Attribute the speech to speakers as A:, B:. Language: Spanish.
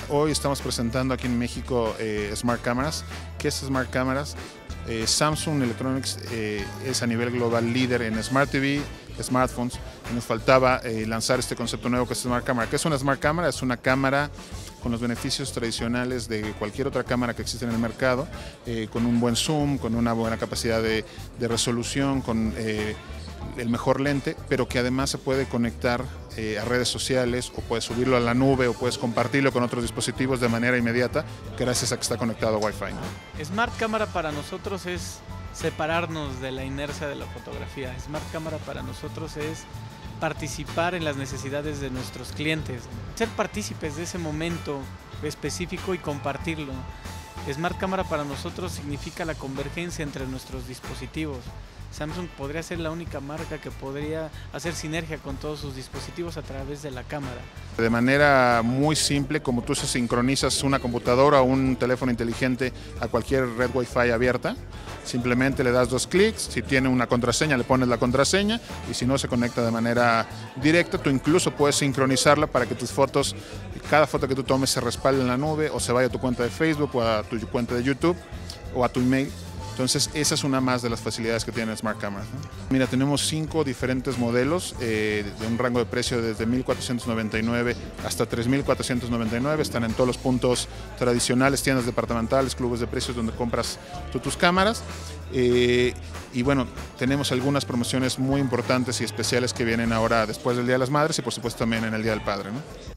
A: Hoy estamos presentando aquí en México Smart Cameras. ¿Qué es Smart Cameras? Samsung Electronics es a nivel global líder en Smart TV, smartphones, y nos faltaba lanzar este concepto nuevo que es Smart Camera. ¿Qué es una Smart Camera? Es una cámara con los beneficios tradicionales de cualquier otra cámara que existe en el mercado, con un buen zoom, con una buena capacidad de resolución, con el mejor lente, pero que además se puede conectar a redes sociales, o puedes subirlo a la nube, o puedes compartirlo con otros dispositivos de manera inmediata gracias a que está conectado a Wi-Fi.
B: Smart Cámara para nosotros es separarnos de la inercia de la fotografía. Smart Cámara para nosotros es participar en las necesidades de nuestros clientes, ser partícipes de ese momento específico y compartirlo. Smart Cámara para nosotros significa la convergencia entre nuestros dispositivos. Samsung podría ser la única marca que podría hacer sinergia con todos sus dispositivos a través de la cámara.
A: De manera muy simple, como tú se sincronizas una computadora o un teléfono inteligente a cualquier red Wi-Fi abierta, simplemente le das 2 clics, si tiene una contraseña le pones la contraseña, y si no, se conecta de manera directa. Tú incluso puedes sincronizarla para que tus fotos, cada foto que tú tomes, se respalde en la nube o se vaya a tu cuenta de Facebook o a tu cuenta de YouTube o a tu email. Entonces, esa es una más de las facilidades que tiene Smart Cameras, ¿no? Mira, tenemos 5 diferentes modelos de un rango de precio desde $1,499 hasta $3,499. Están en todos los puntos tradicionales, tiendas departamentales, clubes de precios donde compras tus cámaras. Y bueno, tenemos algunas promociones muy importantes y especiales que vienen ahora después del Día de las Madres y por supuesto también en el Día del Padre, ¿no?